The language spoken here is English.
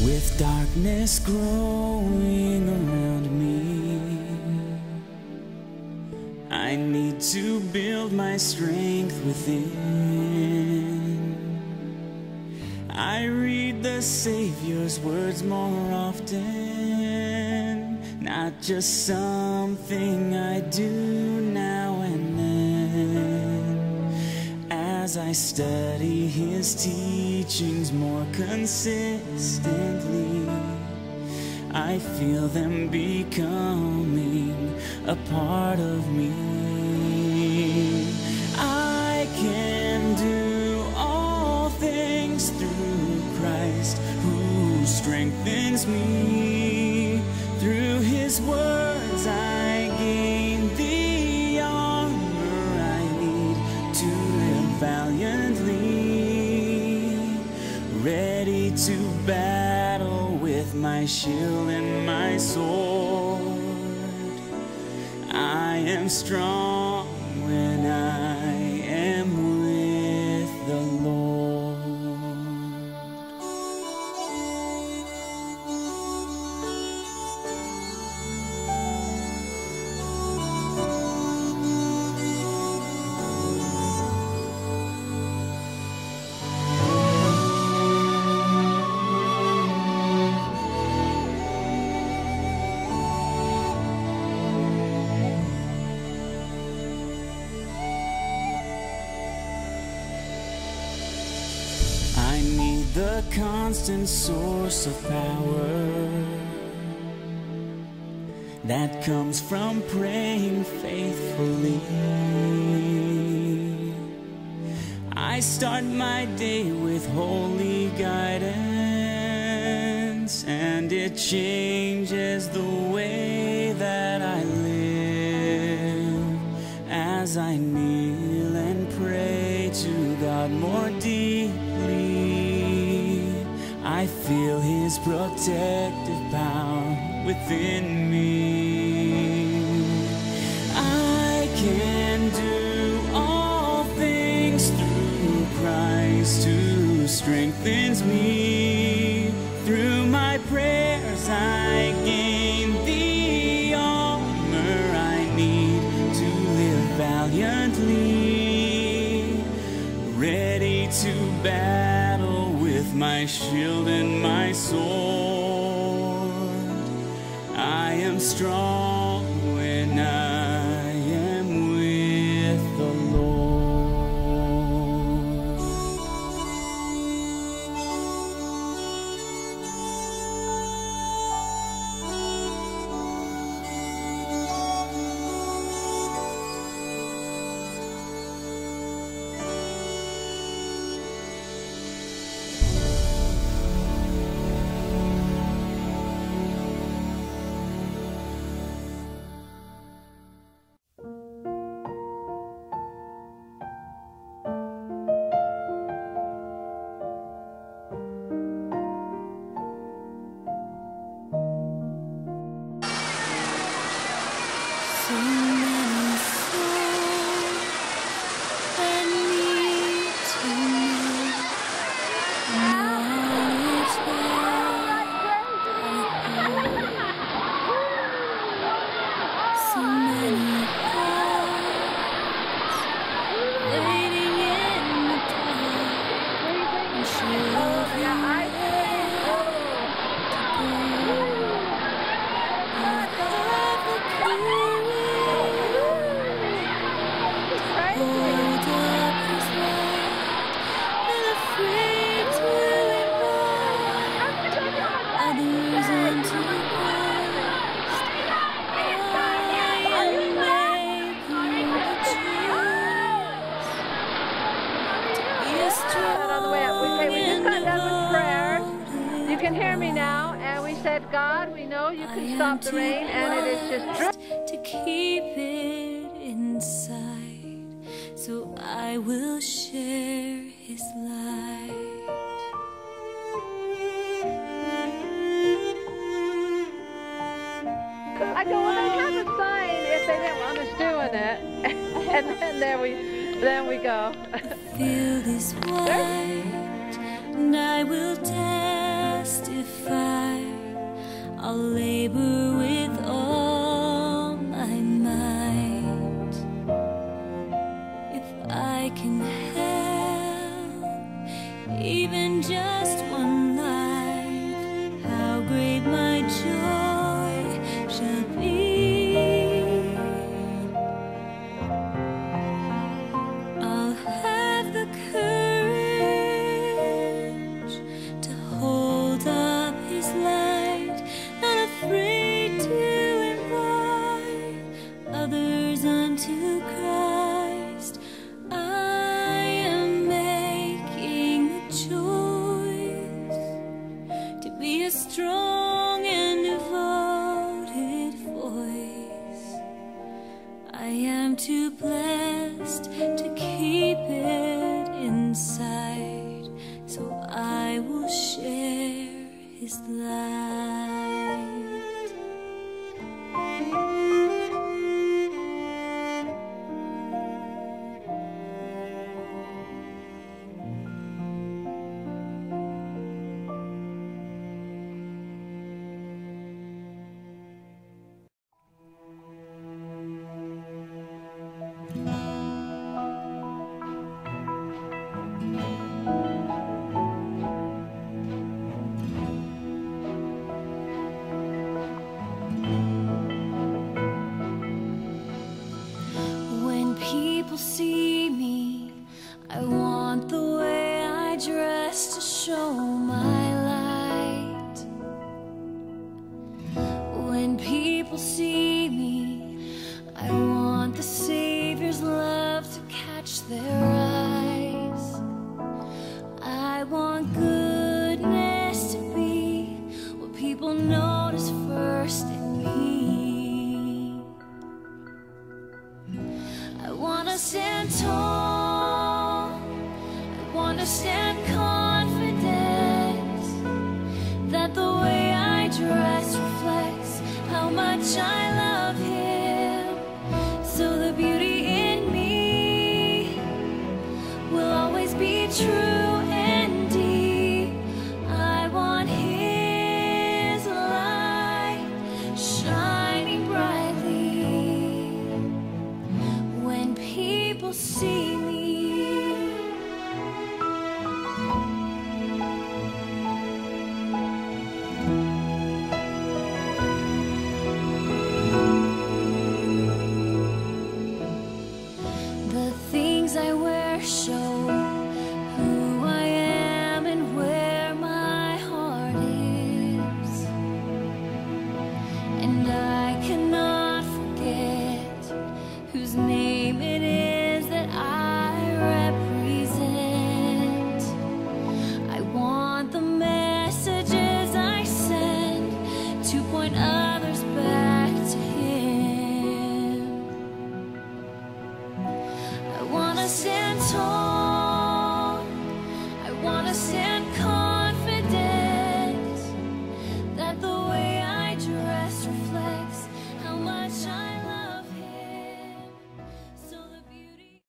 With darkness growing around me, I need to build my strength within. I read the Savior's words more often, not just something I do now and then. As I study His teachings more consistently, I feel them becoming a part of me. I can do all things through Christ who strengthens me. Through His words I gain the armor I need to live valiantly, ready to battle with my shield and my sword. I am strong when I am with the Lord. I need the constant source of power that comes from praying faithfully. I start my day with holy guidance, and it changes the way that I live. As I kneel and pray to God more deeply, I feel His protective power within me. I can do all things through Christ who strengthens me. Through my prayers I gain the armor I need to live valiantly, ready to battle with my shield and my sword. I am strong when I am with the Lord. God, we know you can stop the rain, and it is just to keep it inside, so I will share His light. I go, well, they have a sign if they didn't want us doing it, and then we go. Feel this white, and I will testify. fire, I'll labor with all my might. If I can help even just one life, how great my joy shall be. I'll have the courage to hold up His light, not afraid to invite others unto Christ. I am making the choice to be a strong and devoted voice. I am too blessed to keep it inside, so I will share His light. When people see me, I want the way I dress to show my light. When people see me, I want the Savior's love to catch their eyes. I want goodness to be what people notice first in me. I wanna stand tall, I wanna stand confident that the way I dress reflects how much I love Him. So the beauty in me will always be true.